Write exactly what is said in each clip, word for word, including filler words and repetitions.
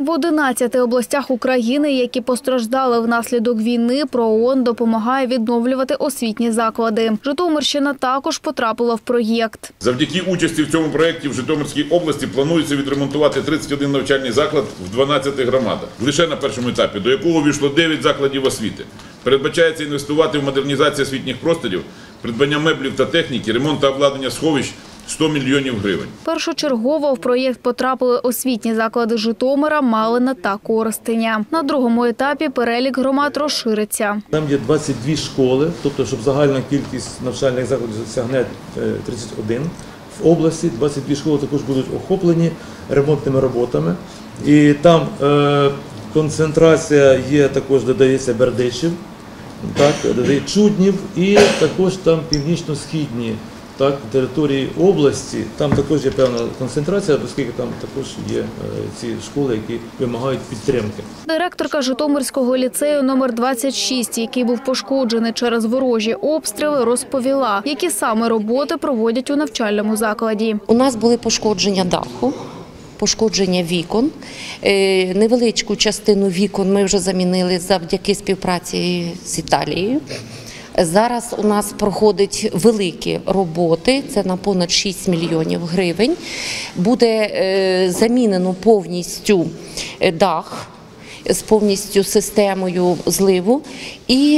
В одинадцяти областях України, які постраждали внаслідок війни, ПРООН допомагає відновлювати освітні заклади. Житомирщина також потрапила в проєкт. Завдяки участі в цьому проєкті в Житомирській області планується відремонтувати тридцять один навчальний заклад в дванадцяти громадах. Лише на першому етапі, до якого увійшло дев'ять закладів освіти. Передбачається інвестувати в модернізацію освітніх просторів, придбання меблів та техніки, ремонт та обладнання сховищ сто мільйонів гривень. Першочергово в проєкт потрапили освітні заклади Житомира, Малина та Коростеня. На другому етапі перелік громад розшириться. Там є двадцять дві школи, тобто, щоб загальна кількість навчальних закладів досягне тридцять один. В області двадцять дві школи також будуть охоплені ремонтними роботами. І там е, концентрація є, також додається Бердичів, так, додає Чуднів і також там північно-східні так, території області, там також є певна концентрація, оскільки там також є е, ці школи, які вимагають підтримки. Директорка Житомирського ліцею номер двадцять шість, який був пошкоджений через ворожі обстріли, розповіла, які саме роботи проводять у навчальному закладі. У нас були пошкодження даху, пошкодження вікон. Невеличку частину вікон ми вже замінили завдяки співпраці з Італією. Зараз у нас проходять великі роботи, це на понад шість мільйонів гривень. Буде замінено повністю дах з повністю системою зливу. І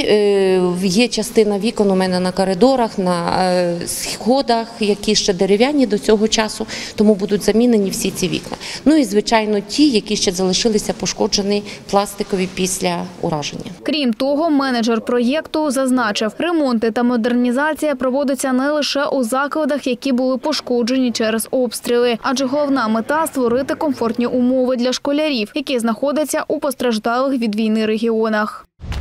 є частина вікон у мене на коридорах, на сходах, які ще дерев'яні до цього часу, тому будуть замінені всі ці вікна. Ну і, звичайно, ті, які ще залишилися пошкоджені пластикові після ураження. Крім того, менеджер проєкту зазначив, ремонти та модернізація проводяться не лише у закладах, які були пошкоджені через обстріли, адже головна мета – створити комфортні умови для школярів, які знаходяться у постраждалих від війни регіонах.